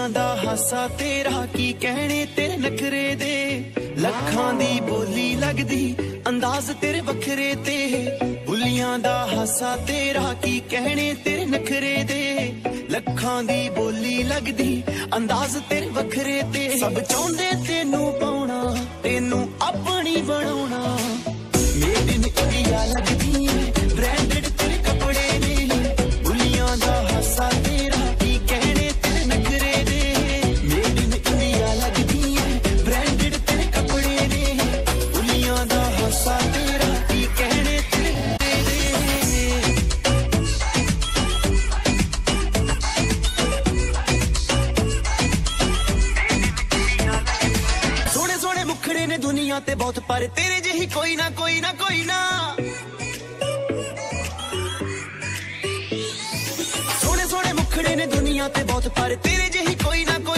ਬੁੱਲੀਆਂ ਦਾ ਹਾਸਾ ਤੇਰਾ ਕੀ ਕਹਿਣੇ ਤੇਰੇ ਨਖਰੇ ਦੇ ਲੱਖਾਂ ਦੀ ਬੋਲੀ ਲੱਗਦੀ ਅੰਦਾਜ਼ ਤੇਰੇ ਵੱਖਰੇ ਤੇ ਬੁੱਲੀਆਂ ਦਾ ਹਾਸਾ ਤੇਰਾ ਕੀ ਕਹਿਣੇ ਤੇਰੇ ਨਖਰੇ ਦੇ ਲੱਖਾਂ ਦੀ ਬੋਲੀ ਲੱਗਦੀ ਅੰਦਾਜ਼ ਤੇਰੇ ਵੱਖਰੇ ਤੇ ਸਭ ਚਾਹੁੰਦੇ ਤੈਨੂੰ ਪਾਉਣਾ ਤੈਨੂੰ ਆਪਣੀ ਬਣਾਉਣਾ ਮੇਡ ਇਨ ਇੰਡੀਆ ਲੱਗਦੀ ਬ੍ਰਾਂਡਡ ਤੇਰੇ ਕੱਪੜੇ ਨੇ ਬੁੱਲੀਆਂ ਦਾ ਹਾਸਾ ਤੇਰਾ ਕੀ ਕਹਿਣੇ ਤੇਰੇ ਨਖਰੇ ਦੇ ਮੇਡ ਇਨ ਇੰਡੀਆ ਲੱਗਦੀ ਬ੍ਰਾਂਡਡ ਤੇਰੇ ਕੱਪੜੇ ਨੇ ਬੁੱਲੀਆਂ ਦਾ ਹਾਸਾ ਤੇਰਾ ਕੀ ਕਹਿਣੇ ਤੇਰੇ ਸੋਹਣੇ ਸੋਹਣੇ ਮੁਖੜੇ ਨੇ ਦੁਨੀਆ ਤੇ ਬਹੁਤ ਪਰ ਤੇਰੇ ਜਿਹੀ ਕੋਈ ਨਾ ਕੋਈ ਨਾ ਕੋਈ ਨਾ ਸੋਹਣੇ ਸੋਹਣੇ ਮੁਖੜੇ ਨੇ ਦੁਨੀਆ ਤੇ ਬਹੁਤ ਪਰ ਤੇਰੇ ਜਿਹੀ ਕੋਈ ਨਾ